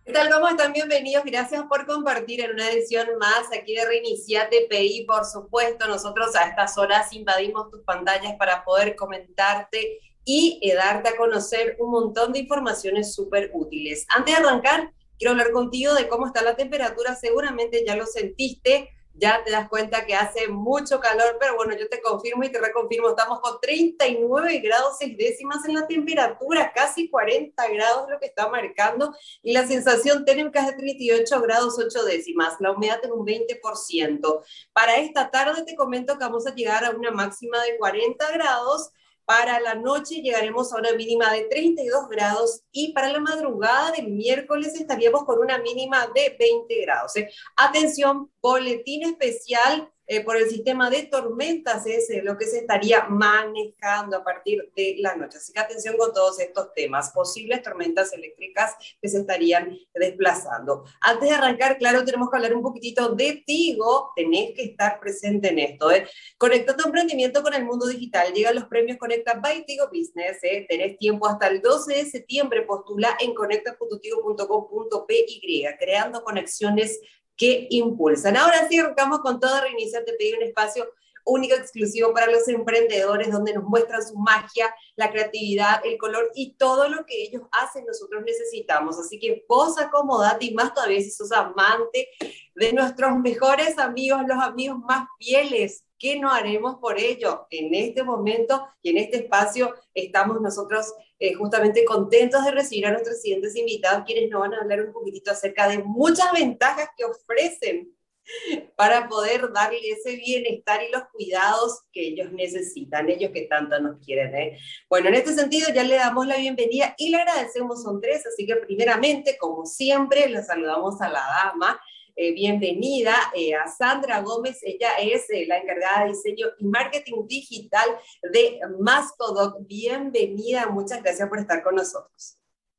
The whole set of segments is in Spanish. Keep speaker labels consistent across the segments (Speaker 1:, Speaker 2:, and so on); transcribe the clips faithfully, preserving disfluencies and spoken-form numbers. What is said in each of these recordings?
Speaker 1: ¿Qué tal? ¿Cómo están? Bienvenidos. Gracias por compartir en una edición más aquí de Reinicia T P I. Por supuesto, nosotros a estas horas invadimos tus pantallas para poder comentarte y eh, darte a conocer un montón de informaciones súper útiles. Antes de arrancar, quiero hablar contigo de cómo está la temperatura. Seguramente ya lo sentiste, ya te das cuenta que hace mucho calor, pero bueno, yo te confirmo y te reconfirmo, estamos con treinta y nueve grados seis décimas en la temperatura, casi cuarenta grados lo que está marcando, y la sensación térmica es de treinta y ocho grados ocho décimas, la humedad en un veinte por ciento. Para esta tarde te comento que vamos a llegar a una máxima de cuarenta grados. Para la noche llegaremos a una mínima de treinta y dos grados y para la madrugada del miércoles estaríamos con una mínima de veinte grados. ¿eh? Atención, boletín especial eh, por el sistema de tormentas es eh, lo que se estaría manejando a partir de la noche. Así que atención con todos estos temas, posibles tormentas eléctricas que se estarían desplazando. Antes de arrancar, claro, tenemos que hablar un poquitito de Tigo, tenés que estar presente en esto. ¿eh? Conecta tu emprendimiento con el mundo digital. Llegan los premios Conecta by Tigo Business. ¿eh? Tenés tiempo hasta el doce de septiembre. Postula en conecta punto tigo punto com punto p y, creando conexiones que impulsan. Ahora sí, arrancamos con todo. Reinicia T P I, un espacio único, exclusivo para los emprendedores, donde nos muestran su magia, la creatividad, el color y todo lo que ellos hacen, nosotros necesitamos. Así que vos acomodate, y más todavía si sos amante de nuestros mejores amigos, los amigos más fieles. ¿Qué no haremos por ello? En este momento y en este espacio estamos nosotros eh, justamente contentos de recibir a nuestros siguientes invitados, quienes nos van a hablar un poquitito acerca de muchas ventajas que ofrecen para poder darle ese bienestar y los cuidados que ellos necesitan, ellos que tanto nos quieren. ¿eh? Bueno, en este sentido ya le damos la bienvenida y le agradecemos, son tres, así que primeramente, como siempre, le saludamos a la dama. Eh, bienvenida eh, a Sandra Gómez, ella es eh, la encargada de diseño y marketing digital de Mascodoc. Bienvenida, muchas gracias por estar con nosotros.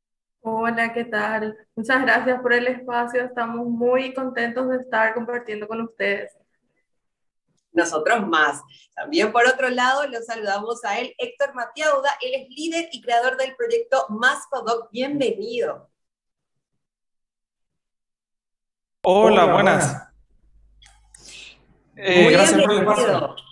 Speaker 2: Hola, ¿qué tal? Muchas gracias por el espacio. Estamos muy contentos de estar compartiendo con ustedes.
Speaker 1: Nosotros más. También por otro lado, los saludamos a él, Héctor Matiauda. Él es líder y creador del proyecto Mascodoc. Bienvenido.
Speaker 3: Hola,
Speaker 4: Hola,
Speaker 3: buenas.
Speaker 4: buenas.
Speaker 3: Eh,
Speaker 1: Muy
Speaker 3: gracias por el
Speaker 1: bienvenido.
Speaker 3: espacio.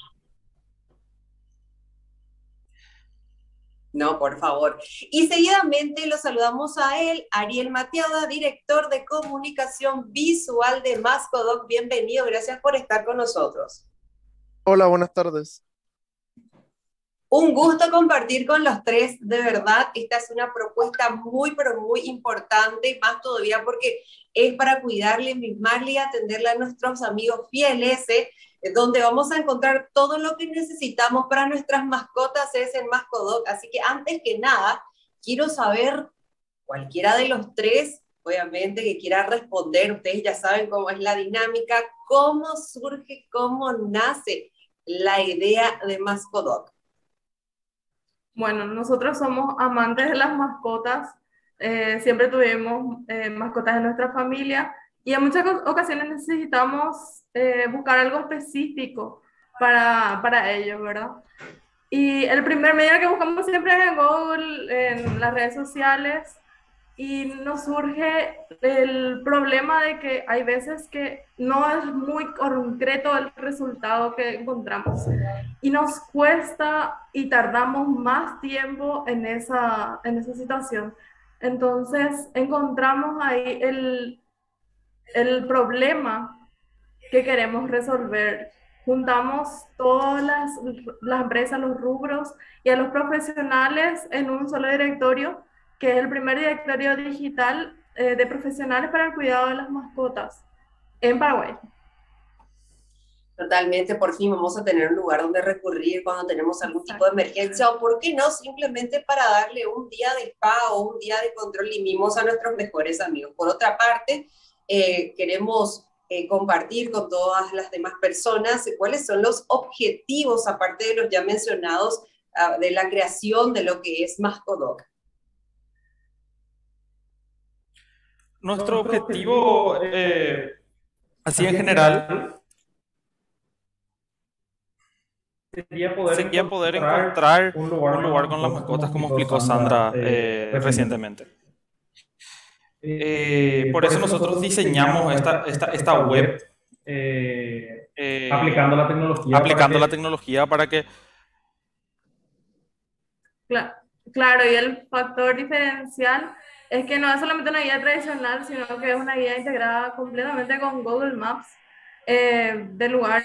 Speaker 1: No, por favor. Y seguidamente lo saludamos a él, Ariel Matiauda, director de comunicación visual de Mascodoc. Bienvenido, gracias por estar con nosotros.
Speaker 4: Hola, buenas tardes.
Speaker 1: Un gusto compartir con los tres, de verdad. Esta es una propuesta muy, pero muy importante, más todavía porque es para cuidarle, mimarle y atenderle a nuestros amigos fieles, ¿eh? Donde vamos a encontrar todo lo que necesitamos para nuestras mascotas es en Mascodoc. Así que antes que nada, quiero saber, cualquiera de los tres, obviamente, que quiera responder, ustedes ya saben cómo es la dinámica, cómo surge, cómo nace la idea de Mascodoc.
Speaker 2: Bueno, nosotros somos amantes de las mascotas. Eh, siempre tuvimos eh, mascotas en nuestra familia y en muchas ocasiones necesitamos eh, buscar algo específico para, para ellos, ¿verdad? Y el primer medio que buscamos siempre es en Google, en las redes sociales. Y nos surge el problema de que hay veces que no es muy concreto el resultado que encontramos y nos cuesta y tardamos más tiempo en esa, en esa situación. Entonces encontramos ahí el, el problema que queremos resolver. Juntamos todas las, las empresas, los rubros y a los profesionales en un solo directorio, que es el primer directorio digital eh, de profesionales para el cuidado de las mascotas en Paraguay.
Speaker 1: Totalmente, por fin vamos a tener un lugar donde recurrir cuando tenemos algún tipo de emergencia, o por qué no, simplemente para darle un día de spa o un día de control y mimos a nuestros mejores amigos. Por otra parte, eh, queremos eh, compartir con todas las demás personas eh, cuáles son los objetivos, aparte de los ya mencionados, uh, de la creación de lo que es Mascodoc.
Speaker 3: Nuestro
Speaker 4: Nuestro
Speaker 3: objetivo,
Speaker 4: objetivo,
Speaker 3: eh,
Speaker 4: eh,
Speaker 3: así en
Speaker 4: así en
Speaker 3: general,
Speaker 4: general, sería poder
Speaker 3: sería poder
Speaker 4: encontrar
Speaker 3: encontrar
Speaker 4: un
Speaker 3: un
Speaker 4: lugar con las
Speaker 3: lugar con las
Speaker 4: mascotas, como
Speaker 3: mascotas, como
Speaker 4: explicó
Speaker 3: explicó
Speaker 4: Sandra
Speaker 3: Sandra
Speaker 4: eh,
Speaker 3: eh,
Speaker 4: recientemente.
Speaker 3: recientemente. Eh, por eso nosotros diseñamos esta, esta, esta web
Speaker 4: eh,
Speaker 3: eh,
Speaker 4: aplicando la tecnología para
Speaker 3: aplicando la
Speaker 4: que
Speaker 3: tecnología para que
Speaker 2: Cla- Claro, y el factor diferencial es que no es solamente una guía tradicional, sino que es una guía integrada completamente con Google Maps eh, de lugares.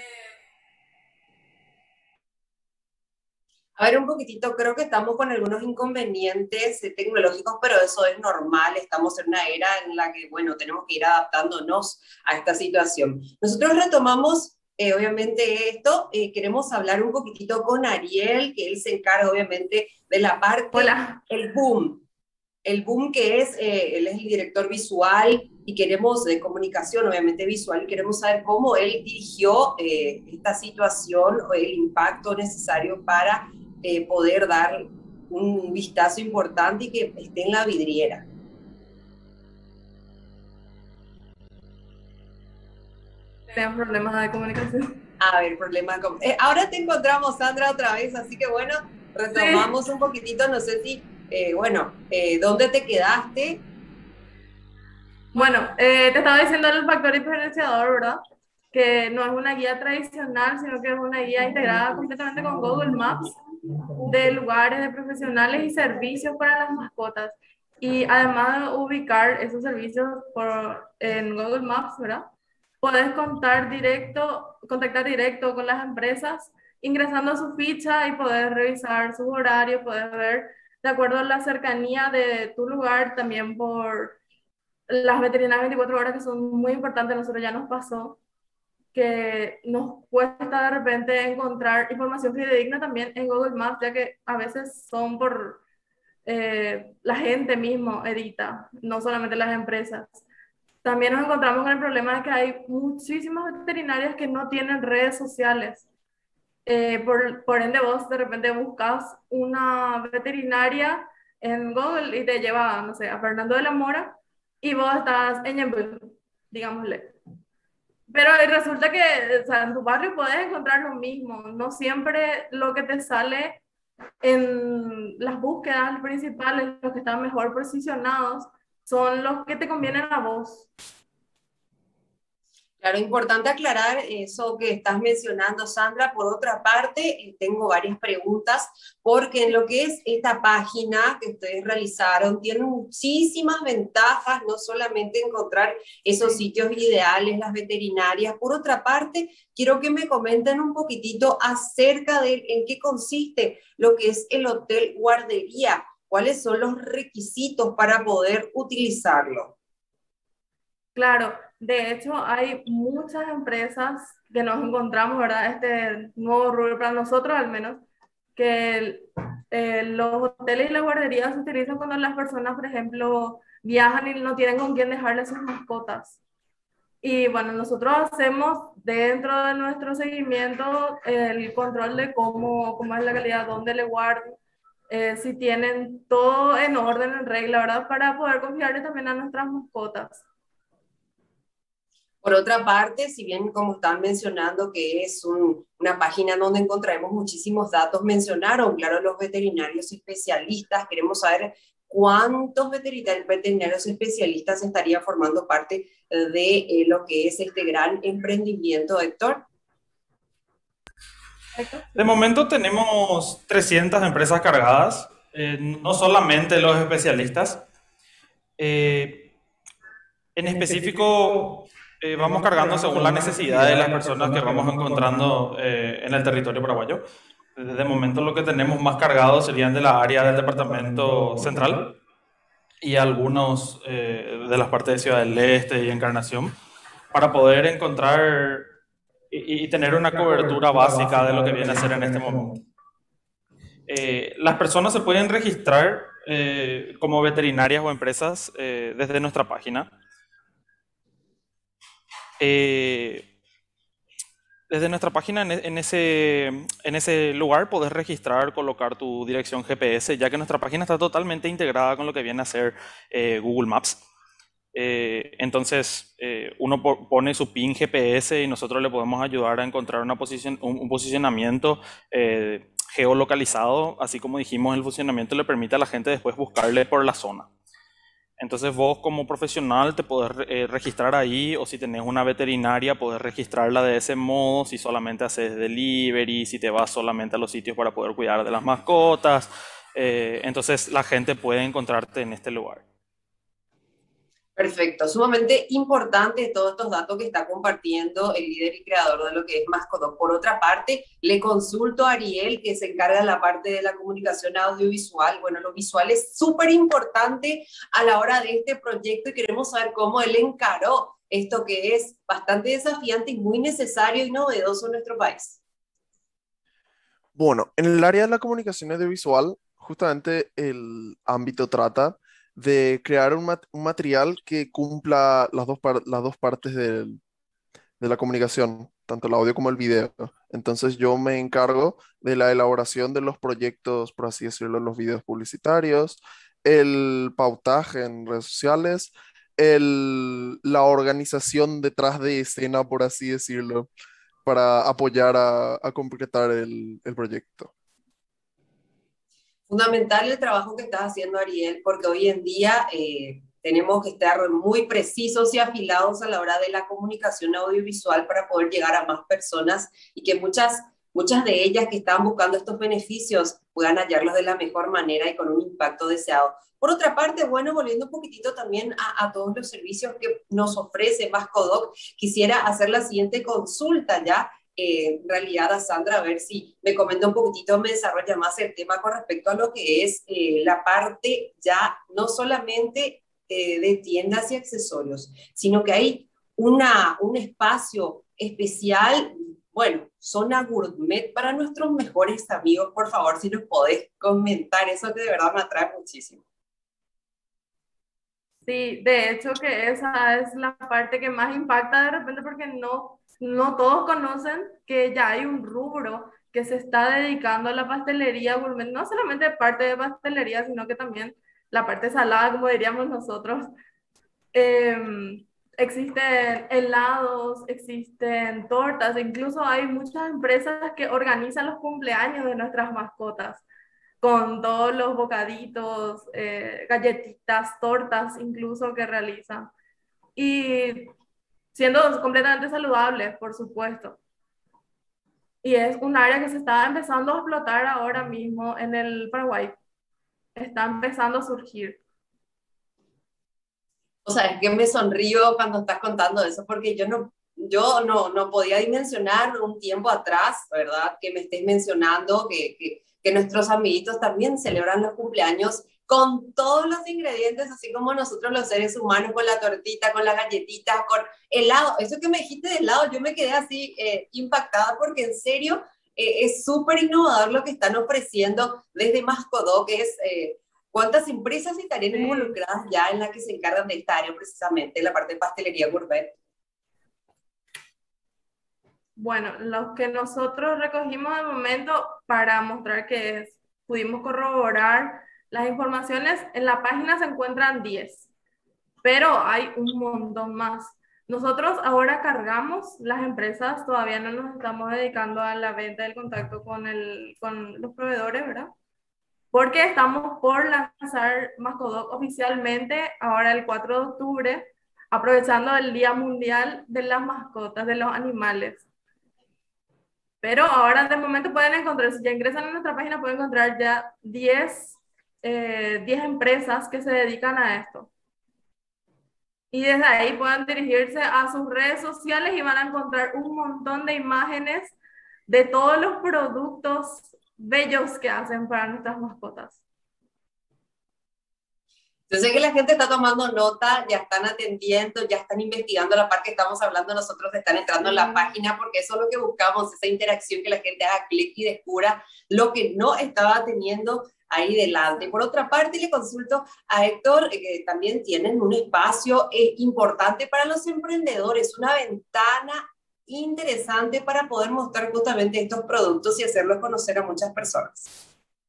Speaker 1: A ver, un poquitito, creo que estamos con algunos inconvenientes eh, tecnológicos, pero eso es normal, estamos en una era en la que, bueno, tenemos que ir adaptándonos a esta situación. Nosotros retomamos, eh, obviamente, esto, eh, queremos hablar un poquitito con Ariel, que él se encarga, obviamente, de la parte,
Speaker 2: Hola.
Speaker 1: el boom, el boom que es, eh, él es el director visual y queremos de comunicación, obviamente visual, y queremos saber cómo él dirigió eh, esta situación o el impacto necesario para eh, poder dar un vistazo importante y que esté en la vidriera.
Speaker 2: Tenían problemas de comunicación.
Speaker 1: A ver, problema con... Eh, ahora te encontramos, Sandra, otra vez, así que bueno, retomamos
Speaker 2: Sí.
Speaker 1: un poquitito, no sé si, eh, bueno, eh, ¿dónde te quedaste?
Speaker 2: Bueno, eh, te estaba diciendo el factor diferenciador, ¿verdad? Que no es una guía tradicional, sino que es una guía integrada completamente con Google Maps de lugares, de profesionales y servicios para las mascotas. Y además de ubicar esos servicios por, en Google Maps, ¿verdad? Puedes contar directo, contactar directo con las empresas ingresando su ficha y poder revisar sus horarios, puedes ver de acuerdo a la cercanía de tu lugar, también por las veterinarias veinticuatro horas que son muy importantes. Nosotros ya nos pasó que nos cuesta de repente encontrar información fidedigna también en Google Maps, ya que a veces son por eh, la gente mismo edita, no solamente las empresas. También nos encontramos con el problema de que hay muchísimas veterinarias que no tienen redes sociales. Eh, por, por ende, vos de repente buscas una veterinaria en Google y te lleva, no sé, a Fernando de la Mora y vos estás en Ñemby, digámosle. Pero resulta que, o sea, en tu barrio puedes encontrar lo mismo. No siempre lo que te sale en las búsquedas principales, los que están mejor posicionados, son los que te convienen a vos.
Speaker 1: Claro, importante aclarar eso que estás mencionando, Sandra. Por otra parte, eh, tengo varias preguntas, porque en lo que es esta página que ustedes realizaron, tiene muchísimas ventajas, no solamente encontrar esos sitios ideales, las veterinarias. Por otra parte, quiero que me comenten un poquitito acerca de en qué consiste lo que es el hotel guardería, cuáles son los requisitos para poder utilizarlo.
Speaker 2: Claro, de hecho hay muchas empresas que nos encontramos, ¿verdad? Este nuevo rubro para nosotros al menos, que eh, los hoteles y las guarderías se utilizan cuando las personas, por ejemplo, viajan y no tienen con quién dejarle sus mascotas. Y bueno, nosotros hacemos dentro de nuestro seguimiento el control de cómo, cómo es la calidad, dónde le guardan, eh, si tienen todo en orden, en regla, ¿verdad? Para poder confiarle también a nuestras mascotas.
Speaker 1: Por otra parte, si bien como están mencionando que es un, una página donde encontraremos muchísimos datos, mencionaron, claro, los veterinarios especialistas. Queremos saber cuántos veterinarios especialistas estarían formando parte de eh, lo que es este gran emprendimiento, Héctor.
Speaker 3: de momento tenemos trescientas empresas cargadas, eh, no solamente los especialistas. Eh, en específico, eh, vamos cargando según la necesidad de las personas que vamos encontrando eh, en el territorio paraguayo. De momento lo que tenemos más cargado serían de la área del departamento central y algunos eh, de las partes de Ciudad del Este y Encarnación, para poder encontrar y, y tener una cobertura básica de lo que viene a ser en este momento. Eh, las personas se pueden registrar eh, como veterinarias o empresas eh, desde nuestra página. Eh, desde nuestra página, en, en, ese, en ese lugar, podés registrar, colocar tu dirección G P S, ya que nuestra página está totalmente integrada con lo que viene a ser eh, Google Maps. Eh, entonces, eh, uno pone su pin G P S y nosotros le podemos ayudar a encontrar una posición, un, un posicionamiento eh, geolocalizado. Así como dijimos, el funcionamiento le permite a la gente después buscarle por la zona. Entonces vos como profesional te podés eh, registrar ahí, o si tenés una veterinaria podés registrarla de ese modo, si solamente haces delivery, si te vas solamente a los sitios para poder cuidar de las mascotas. Eh, entonces la gente puede encontrarte en este lugar.
Speaker 1: Perfecto, sumamente importante todos estos datos que está compartiendo el líder y creador de lo que es Mascodog. Por otra parte, le consulto a Ariel, que se encarga de la parte de la comunicación audiovisual. Bueno, lo visual es súper importante a la hora de este proyecto y queremos saber cómo él encaró esto que es bastante desafiante y muy necesario y novedoso en nuestro país.
Speaker 5: Bueno, en el área de la comunicación audiovisual, justamente el ámbito trata de crear un, mat- un material que cumpla las dos, par- las dos partes del- de la comunicación, tanto el audio como el video. Entonces yo me encargo de la elaboración de los proyectos, por así decirlo, los videos publicitarios, el pautaje en redes sociales, el- la organización detrás de escena, por así decirlo, para apoyar a, a completar el el proyecto.
Speaker 1: Fundamental el trabajo que estás haciendo, Ariel, porque hoy en día eh, tenemos que estar muy precisos y afilados a la hora de la comunicación audiovisual para poder llegar a más personas y que muchas, muchas de ellas que están buscando estos beneficios puedan hallarlos de la mejor manera y con un impacto deseado. Por otra parte, bueno, volviendo un poquitito también a, a todos los servicios que nos ofrece Mascodoc, quisiera hacer la siguiente consulta ya eh, en realidad a Sandra, a ver si me comenta un poquitito, me desarrolla más el tema con respecto a lo que es eh, la parte ya no solamente eh, de tiendas y accesorios, sino que hay una, un espacio especial, bueno, zona gourmet para nuestros mejores amigos. Por favor, si nos podés comentar, eso que de verdad me atrae muchísimo.
Speaker 2: Sí, de hecho que esa es la parte que más impacta de repente porque no, no todos conocen que ya hay un rubro que se está dedicando a la pastelería gourmet, no solamente parte de pastelería, sino que también la parte salada, como diríamos nosotros. Eh, Existen helados, existen tortas, incluso hay muchas empresas que organizan los cumpleaños de nuestras mascotas con todos los bocaditos, eh, galletitas, tortas incluso que realizan. Y siendo completamente saludables, por supuesto. Y es un área que se está empezando a explotar ahora mismo en el Paraguay. Está empezando a surgir.
Speaker 1: O sea, es que me sonrío cuando estás contando eso, porque yo no, yo no, no podía dimensionar un tiempo atrás, ¿verdad? Que me estés mencionando que, que, que nuestros amiguitos también celebran los cumpleaños con todos los ingredientes, así como nosotros los seres humanos, con la tortita, con las galletitas, con helado. Eso que me dijiste de helado, yo me quedé así eh, impactada porque en serio eh, es súper innovador lo que están ofreciendo desde Mascodó, que es... Eh, ¿cuántas empresas estarían
Speaker 2: Sí.
Speaker 1: involucradas ya en la que se encargan de esta área precisamente, la parte de pastelería gourmet?
Speaker 2: Bueno, los que nosotros recogimos de momento para mostrar que es, pudimos corroborar las informaciones, en la página se encuentran diez, pero hay un montón más. Nosotros ahora cargamos las empresas, todavía no nos estamos dedicando a la venta del contacto con, el, con los proveedores, ¿verdad? Porque estamos por lanzar Mascodoc oficialmente ahora el cuatro de octubre, aprovechando el Día Mundial de las Mascotas, de los Animales. Pero ahora de momento pueden encontrar, si ya ingresan a nuestra página, pueden encontrar ya diez, eh, diez empresas que se dedican a esto. Y desde ahí pueden dirigirse a sus redes sociales y van a encontrar un montón de imágenes de todos los productos bellos que hacen para nuestras mascotas.
Speaker 1: Yo sé que la gente está tomando nota, ya están atendiendo, ya están investigando la parte que estamos hablando nosotros, están entrando en la página porque eso es lo que buscamos, esa interacción, que la gente haga clic y descubra lo que no estaba teniendo ahí delante. Por otra parte, le consulto a Héctor, eh, que también tienen un espacio eh, importante para los emprendedores, una ventana interesante para poder mostrar justamente estos productos y hacerlos conocer a muchas personas.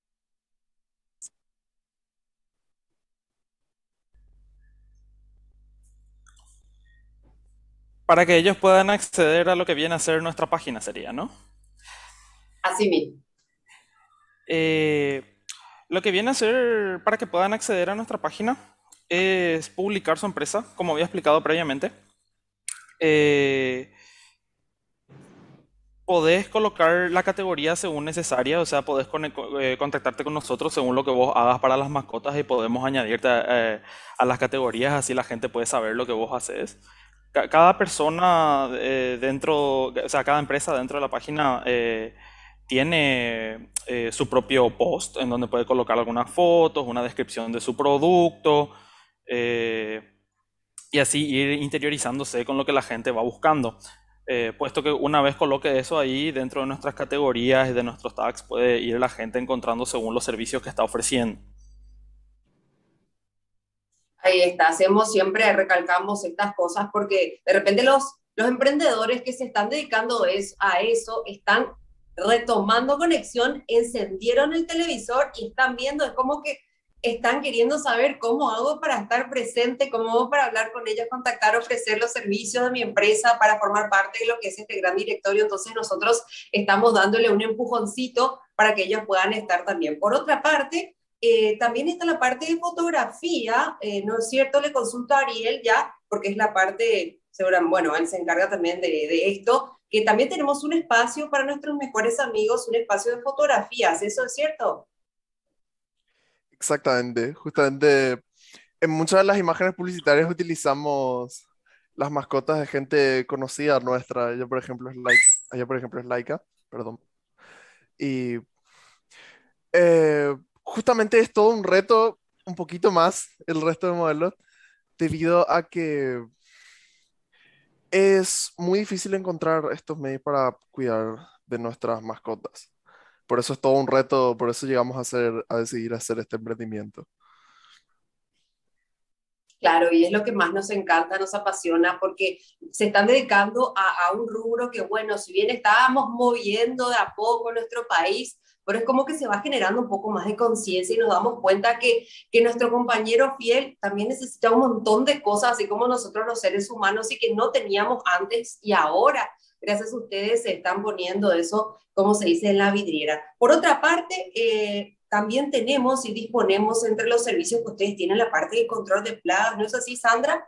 Speaker 3: Para que ellos puedan acceder a lo que viene a ser nuestra página sería, ¿no?
Speaker 1: Así mismo.
Speaker 3: Eh, lo que viene a ser para que puedan acceder a nuestra página es publicar su empresa, como había explicado previamente. Eh, Podés colocar la categoría según necesaria, o sea, podés cone- co- eh, contactarte con nosotros según lo que vos hagas para las mascotas y podemos añadirte a, eh, a las categorías, así la gente puede saber lo que vos haces. Ca- Cada persona eh, dentro, o sea, cada empresa dentro de la página eh, tiene eh, su propio post en donde puede colocar algunas fotos, una descripción de su producto, eh, y así ir interiorizándose con lo que la gente va buscando. Eh, puesto que una vez coloque eso ahí dentro de nuestras categorías y de nuestros tags, puede ir la gente encontrando según los servicios que está ofreciendo.
Speaker 1: Ahí está, hacemos siempre, recalcamos estas cosas porque de repente los, los emprendedores que se están dedicando es, a eso están retomando conexión, encendieron el televisor y están viendo, es como que están queriendo saber cómo hago para estar presente, cómo hago para hablar con ellos, contactar, ofrecer los servicios de mi empresa para formar parte de lo que es este gran directorio. Entonces nosotros estamos dándole un empujoncito para que ellos puedan estar también. Por otra parte, eh, también está la parte de fotografía, eh, ¿no es cierto? Le consulto a Ariel ya, porque es la parte, seguramente, bueno, él se encarga también de, de esto, que también tenemos un espacio para nuestros mejores amigos, un espacio de fotografías, ¿eso es cierto?
Speaker 5: Exactamente, justamente en muchas de las imágenes publicitarias utilizamos las mascotas de gente conocida nuestra. Ella, por ejemplo, es Laika, ella, por ejemplo, es Laika, perdón. Y eh, justamente es todo un reto, un poquito más el resto de modelos, debido a que es muy difícil encontrar estos medios para cuidar de nuestras mascotas. Por eso es todo un reto, por eso llegamos a hacer, a decidir hacer este emprendimiento.
Speaker 1: Claro, y es lo que más nos encanta, nos apasiona, porque se están dedicando a, a un rubro que, bueno, si bien estábamos moviendo de a poco nuestro país, pero es como que se va generando un poco más de conciencia y nos damos cuenta que, que nuestro compañero fiel también necesita un montón de cosas, así como nosotros los seres humanos, y que no teníamos antes y ahora, gracias a ustedes, se están poniendo eso, como se dice, en la vidriera. Por otra parte, eh, también tenemos y disponemos entre los servicios que ustedes tienen la parte de control de plagas, ¿no es así, Sandra?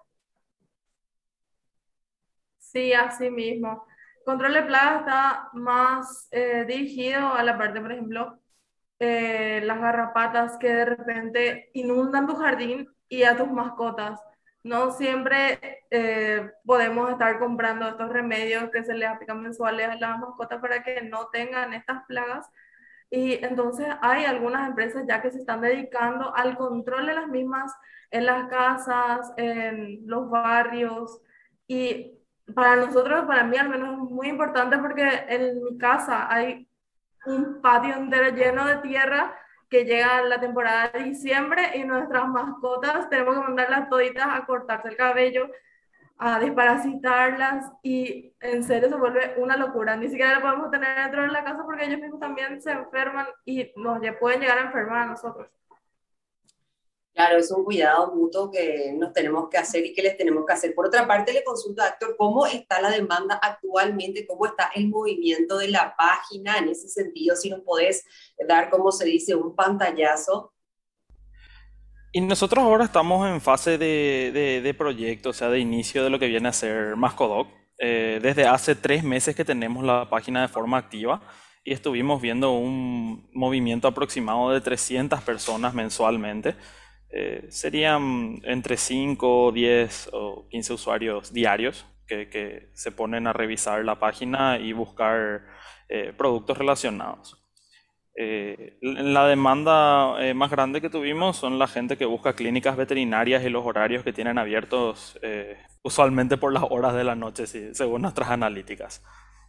Speaker 2: Sí, así mismo. Control de plaga está más eh, dirigido a la parte, por ejemplo, eh, las garrapatas que de repente inundan tu jardín y a tus mascotas. No siempre eh, podemos estar comprando estos remedios que se les aplican mensuales a las mascotas para que no tengan estas plagas. Y entonces hay algunas empresas ya que se están dedicando al control de las mismas en las casas, en los barrios. Y para nosotros, para mí al menos es muy importante porque en mi casa hay un patio entero lleno de tierra que llega la temporada de diciembre y nuestras mascotas tenemos que mandarlas toditas a cortarse el cabello, a desparasitarlas y en serio se vuelve una locura. Ni siquiera la podemos tener dentro de la casa porque ellos mismos también se enferman y nos pueden llegar a enfermar a nosotros.
Speaker 1: Claro, es un cuidado mutuo que nos tenemos que hacer y que les tenemos que hacer. Por otra parte, le consulto a Héctor, ¿cómo está la demanda actualmente? ¿Cómo está el movimiento de la página en ese sentido? Si nos podés dar, como se dice, un pantallazo.
Speaker 3: Y nosotros ahora estamos en fase de, de, de proyecto, o sea, de inicio de lo que viene a ser Mascodoc. Eh, desde hace tres meses que tenemos la página de forma activa y estuvimos viendo un movimiento aproximado de trescientas personas mensualmente. Eh, serían entre cinco, diez o quince usuarios diarios que, que se ponen a revisar la página y buscar eh, productos relacionados. Eh, la demanda eh, más grande que tuvimos son la gente que busca clínicas veterinarias y los horarios que tienen abiertos eh, usualmente por las horas de la noche, sí, según nuestras analíticas.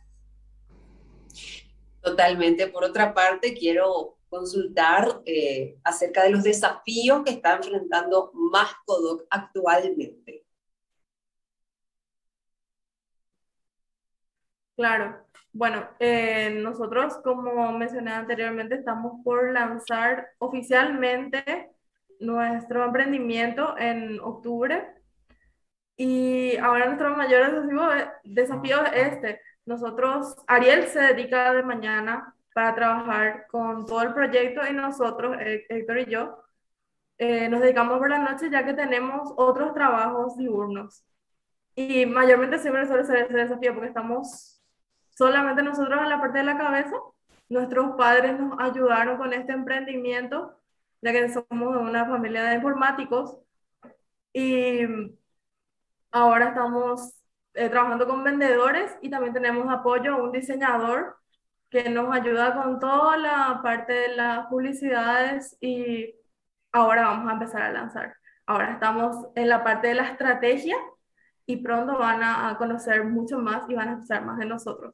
Speaker 1: Totalmente. Por otra parte, quiero consultar eh, acerca de los desafíos que está enfrentando Mascodoc actualmente.
Speaker 2: Claro. Bueno, eh, nosotros, como mencioné anteriormente, estamos por lanzar oficialmente nuestro emprendimiento en octubre. Y ahora nuestro mayor desafío, desafío es este. Nosotros, Ariel se dedica de mañana para trabajar con todo el proyecto y nosotros, Héctor y yo, eh, nos dedicamos por la noche ya que tenemos otros trabajos diurnos. Y mayormente siempre suele ser ese desafío porque estamos solamente nosotros en la parte de la cabeza. Nuestros padres nos ayudaron con este emprendimiento, ya que somos de una familia de informáticos y ahora estamos eh, trabajando con vendedores y también tenemos apoyo a un diseñador que nos ayuda con toda la parte de las publicidades y ahora vamos a empezar a lanzar. Ahora estamos en la parte de la estrategia y pronto van a, a conocer mucho más y van a escuchar más de nosotros.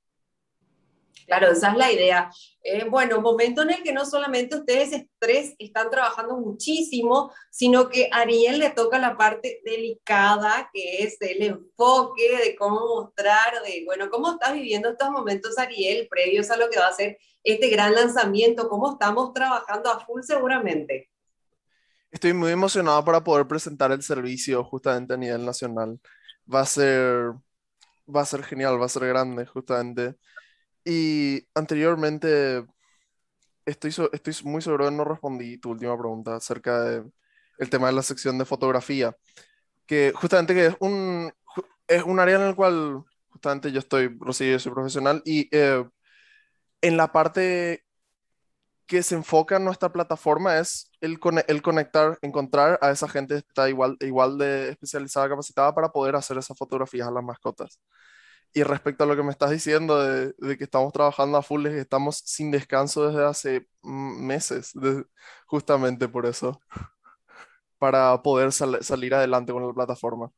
Speaker 1: Claro, esa es la idea. Eh, bueno, un momento en el que no solamente ustedes tres están trabajando muchísimo, sino que a Ariel le toca la parte delicada, que es el enfoque de cómo mostrar, de, bueno, cómo estás viviendo estos momentos, Ariel, previos a lo que va a ser este gran lanzamiento, cómo estamos trabajando a full seguramente.
Speaker 5: Estoy muy emocionado para poder presentar el servicio justamente a nivel nacional. Va a ser, va a ser genial, va a ser grande justamente. Y anteriormente, estoy, so- estoy muy seguro de no respondí tu última pregunta acerca de el tema de la sección de fotografía, que justamente que es un, ju- es un área en el cual justamente yo estoy, Rocío, yo soy profesional y eh, en la parte que se enfoca en nuestra plataforma es el, cone- el conectar, encontrar a esa gente que está igual, igual de especializada, capacitada para poder hacer esas fotografías a las mascotas. Y respecto a lo que me estás diciendo de, de que estamos trabajando a full, es que estamos sin descanso desde hace mm, meses, de- justamente por eso, para poder sal- salir adelante con la plataforma.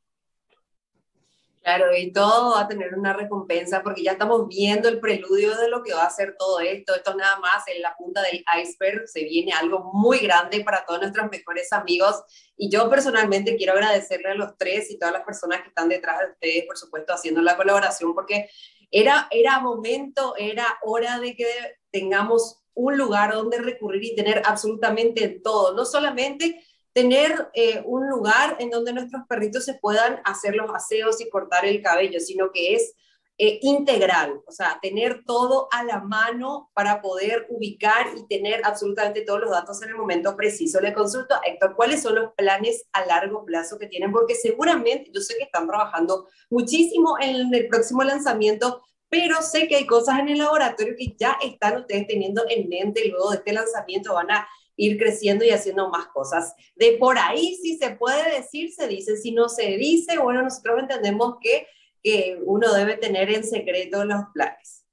Speaker 1: Claro, y todo va a tener una recompensa porque ya estamos viendo el preludio de lo que va a ser todo esto. Esto nada más en la punta del iceberg. Se viene algo muy grande para todos nuestros mejores amigos. Y yo personalmente quiero agradecerle a los tres y todas las personas que están detrás de ustedes, por supuesto, haciendo la colaboración, porque era, era momento, era hora de que tengamos un lugar donde recurrir y tener absolutamente todo. No solamente tener eh, un lugar en donde nuestros perritos se puedan hacer los aseos y cortar el cabello, sino que es eh, integral, o sea, tener todo a la mano para poder ubicar y tener absolutamente todos los datos en el momento preciso. Le consulto a Héctor, ¿cuáles son los planes a largo plazo que tienen? Porque seguramente, yo sé que están trabajando muchísimo en el próximo lanzamiento, pero sé que hay cosas en el laboratorio que ya están ustedes teniendo en mente luego de este lanzamiento, van a ir creciendo y haciendo más cosas. De por ahí, si se puede decir, se dice, si no se dice, bueno, nosotros entendemos que, que uno debe tener en secreto los planes.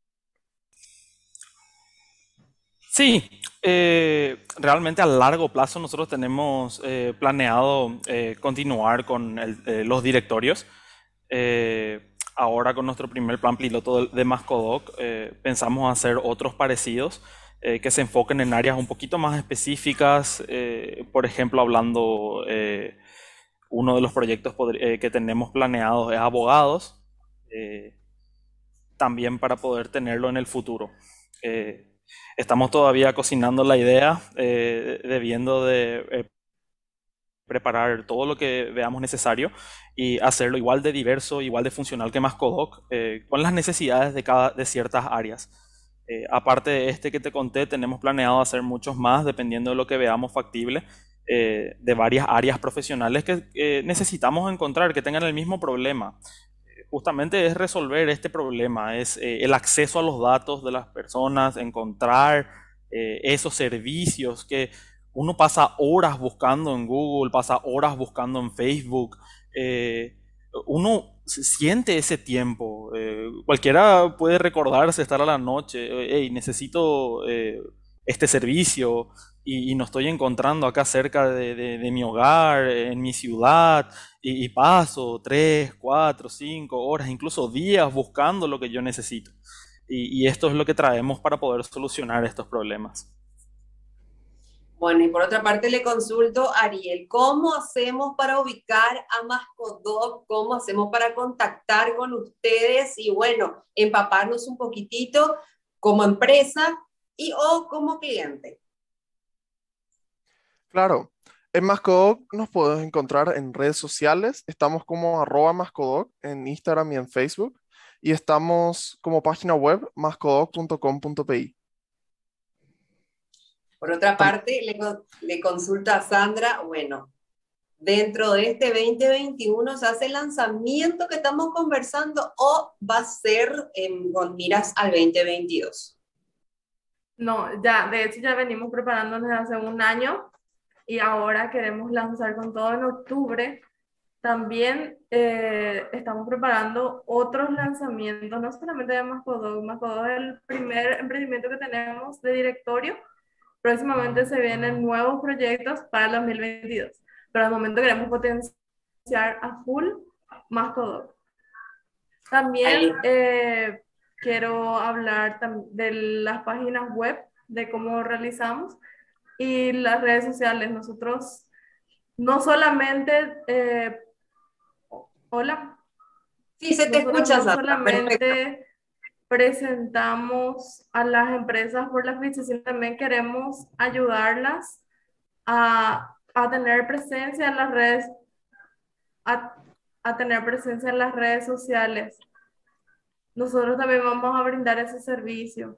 Speaker 3: Sí, eh, realmente a largo plazo nosotros tenemos eh, planeado eh, continuar con el- eh, los directorios. Eh, ahora con nuestro primer plan piloto de, de Mascodoc, eh, pensamos hacer otros parecidos eh, que se enfoquen en áreas un poquito más específicas. Eh, por ejemplo, hablando, eh, uno de los proyectos podr- eh, que tenemos planeados es abogados, eh, también para poder tenerlo en el futuro. Eh, Estamos todavía cocinando la idea, eh, debiendo de eh, preparar todo lo que veamos necesario y hacerlo igual de diverso, igual de funcional que Mascodoc, eh, con las necesidades de cada de ciertas áreas. Eh, aparte de este que te conté, tenemos planeado hacer muchos más, dependiendo de lo que veamos factible, eh, de varias áreas profesionales que eh, necesitamos encontrar, que tengan el mismo problema. Justamente es resolver este problema, es eh, el acceso a los datos de las personas, encontrar eh, esos servicios que uno pasa horas buscando en Google, pasa horas buscando en Facebook. eh, Uno se siente ese tiempo. Eh, cualquiera puede recordarse estar a la noche, hey, necesito eh, este servicio y, y no estoy encontrando acá cerca de, de- de mi hogar, en mi ciudad, y, y paso tres, cuatro, cinco horas, incluso días buscando lo que yo necesito. Y, y esto es lo que traemos para poder solucionar estos problemas.
Speaker 1: Bueno, y por otra parte le consulto a Ariel, ¿cómo hacemos para ubicar a Mascodoc? ¿Cómo hacemos para contactar con ustedes? Y bueno, empaparnos un poquitito como empresa y o como cliente.
Speaker 5: Claro, en Mascodoc nos podemos encontrar en redes sociales. Estamos como arroba Mascodoc en Instagram y en Facebook. Y estamos como página web mascodoc punto com punto p i.
Speaker 1: Por otra parte, le, le consulta a Sandra, bueno, dentro de este veinte veintiuno se hace el lanzamiento que estamos conversando o va a ser en, con miras al veinte veintidós.
Speaker 2: No, ya, de hecho ya venimos preparándonos desde hace un año y ahora queremos lanzar con todo en octubre. También eh, estamos preparando otros lanzamientos, no solamente de Mascodog. Mascodog es el primer emprendimiento que tenemos de directorio. Próximamente se vienen nuevos proyectos para el dos mil veintidós, pero al momento queremos potenciar a full Mascodog. También eh, quiero hablar de las páginas web, de cómo realizamos y las redes sociales. Nosotros no solamente... Eh, hola.
Speaker 1: Sí, se te
Speaker 2: Nosotros
Speaker 1: escucha,
Speaker 2: no
Speaker 1: Sandra.
Speaker 2: solamente
Speaker 1: Perfecto.
Speaker 2: presentamos a las empresas por las fichas, sino también queremos ayudarlas a, a tener presencia en las redes, a, a tener presencia en las redes sociales. Nosotros también vamos a brindar ese servicio.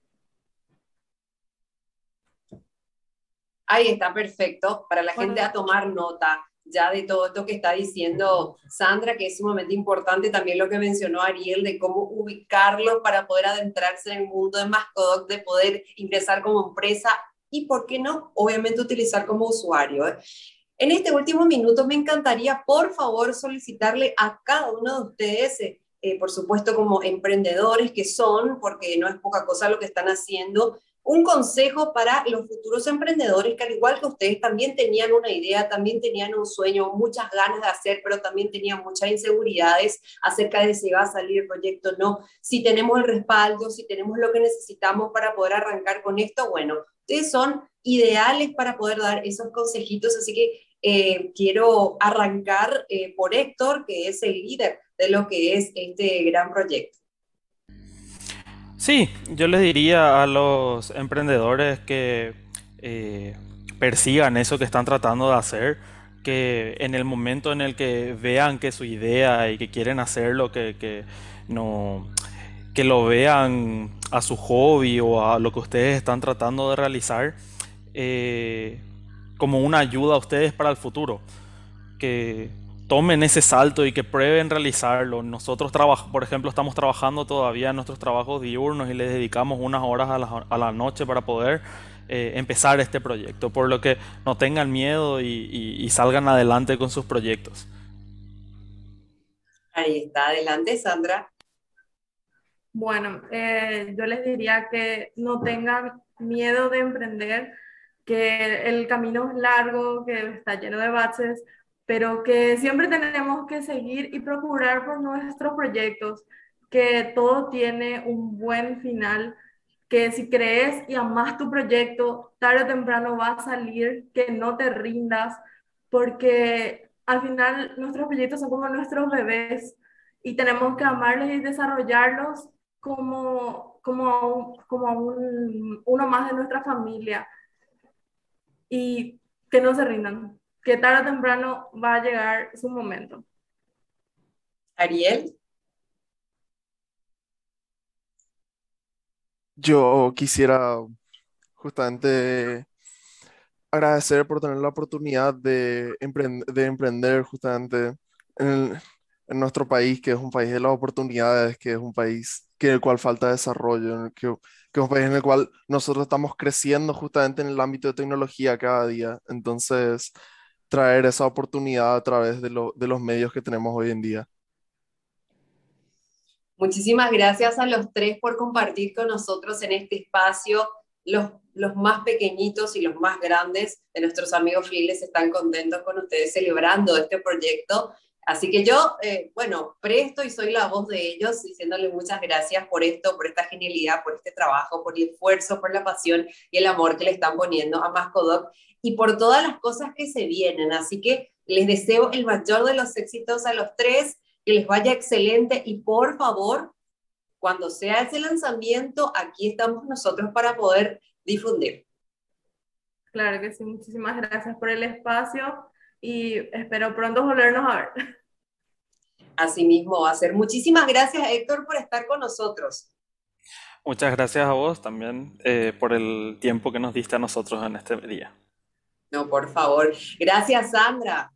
Speaker 1: Ahí está, perfecto, para la
Speaker 2: Bueno,
Speaker 1: gente a tomar nota ya de todo esto que está diciendo Sandra, que es sumamente importante también lo que mencionó Ariel, de cómo ubicarlo para poder adentrarse en el mundo de Mascodog, de poder ingresar como empresa y, ¿por qué no?, obviamente utilizar como usuario, ¿eh? En este último minuto me encantaría, por favor, solicitarle a cada uno de ustedes, eh, eh, por supuesto como emprendedores que son, porque no es poca cosa lo que están haciendo, un consejo para los futuros emprendedores que al igual que ustedes también tenían una idea, también tenían un sueño, muchas ganas de hacer, pero también tenían muchas inseguridades acerca de si va a salir el proyecto o no, si tenemos el respaldo, si tenemos lo que necesitamos para poder arrancar con esto. Bueno, ustedes son ideales para poder dar esos consejitos, así que eh, quiero arrancar eh, por Héctor, que es el líder de lo que es este gran proyecto.
Speaker 3: Sí, yo les diría a los emprendedores que eh, persigan eso que están tratando de hacer, que en el momento en el que vean que su idea y que quieren hacerlo, que, que no, que lo vean a su hobby o a lo que ustedes están tratando de realizar eh, como una ayuda a ustedes para el futuro. Que tomen ese salto y que prueben realizarlo. Nosotros, por ejemplo, estamos trabajando todavía en nuestros trabajos diurnos y les dedicamos unas horas a la, a la noche para poder eh, empezar este proyecto, por lo que no tengan miedo y, y, y salgan adelante con sus proyectos.
Speaker 1: Ahí está, adelante, Sandra.
Speaker 2: Bueno, eh, yo les diría que no tengan miedo de emprender, que el camino es largo, que está lleno de baches, pero que siempre tenemos que seguir y procurar por nuestros proyectos, que todo tiene un buen final, que si crees y amas tu proyecto, tarde o temprano va a salir, que no te rindas, porque al final nuestros proyectos son como nuestros bebés y tenemos que amarlos y desarrollarlos como, como, como un, uno más de nuestra familia y que no se rindan, que tarde o temprano va a llegar su momento.
Speaker 1: Ariel.
Speaker 5: Yo quisiera justamente agradecer por tener la oportunidad de, emprend- de emprender justamente en, el- en nuestro país, que es un país de las oportunidades, que es un país que, en el cual falta desarrollo, en el que, que es un país en el cual nosotros estamos creciendo justamente en el ámbito de tecnología cada día. Entonces, traer esa oportunidad a través de, lo- de los medios que tenemos hoy en día.
Speaker 1: Muchísimas gracias a los tres por compartir con nosotros en este espacio. Los, los más pequeñitos y los más grandes de nuestros amigos fieles están contentos con ustedes celebrando este proyecto. Así que yo, eh, bueno, presto y soy la voz de ellos diciéndole muchas gracias por esto, por esta genialidad, por este trabajo, por el esfuerzo, por la pasión y el amor que le están poniendo a Mascodog y por todas las cosas que se vienen. Así que les deseo el mayor de los éxitos a los tres, que les vaya excelente y por favor, cuando sea ese lanzamiento, aquí estamos nosotros para poder difundir.
Speaker 2: Claro que sí, muchísimas gracias por el espacio y espero pronto volvernos a ver.
Speaker 1: Así mismo va a ser. Muchísimas gracias, Héctor, por estar con nosotros.
Speaker 3: Muchas gracias a vos también eh, por el tiempo que nos diste a nosotros en este día.
Speaker 1: No, por favor. Gracias, Sandra.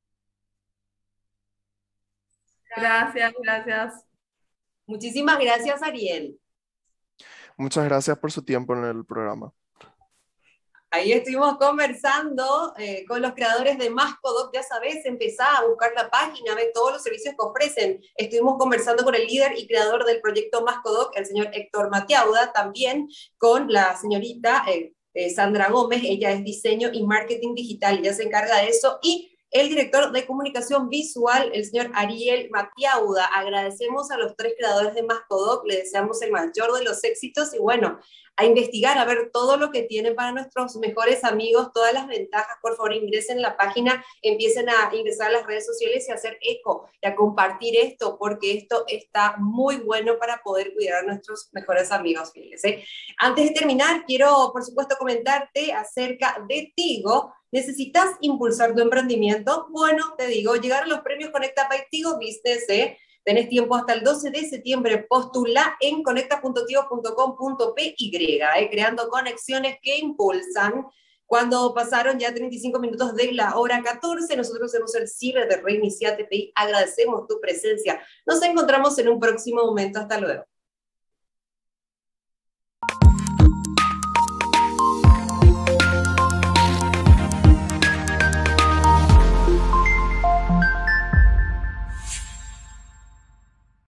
Speaker 2: Gracias, gracias.
Speaker 1: Muchísimas gracias, Ariel.
Speaker 5: Muchas gracias por su tiempo en el programa.
Speaker 1: Ahí estuvimos conversando eh, con los creadores de Mascodoc. Ya sabes, empezá a buscar la página, ver todos los servicios que ofrecen. Estuvimos conversando con el líder y creador del proyecto Mascodoc, el señor Héctor Matiauda, también con la señorita eh, eh, Sandra Gómez. Ella es diseño y marketing digital, ella se encarga de eso, y el director de comunicación visual, el señor Ariel Matiauda. Agradecemos a los tres creadores de Mascodoc, le deseamos el mayor de los éxitos y bueno, a investigar, a ver todo lo que tienen para nuestros mejores amigos, todas las ventajas. Por favor, ingresen a la página, empiecen a ingresar a las redes sociales y a hacer eco y a compartir esto, porque esto está muy bueno para poder cuidar a nuestros mejores amigos. Fíjense. Antes de terminar, quiero, por supuesto, comentarte acerca de Tigo. ¿Necesitas impulsar tu emprendimiento? Bueno, te digo, llegar a los premios Conecta by Tigo Business, ¿eh? Tenés tiempo hasta el doce de septiembre, postula en conecta punto tigo punto com punto p y, eh, creando conexiones que impulsan. Cuando pasaron ya treinta y cinco minutos de la hora catorce, nosotros hacemos el cierre de Reiniciate P I. Agradecemos tu presencia. Nos encontramos en un próximo momento. Hasta luego.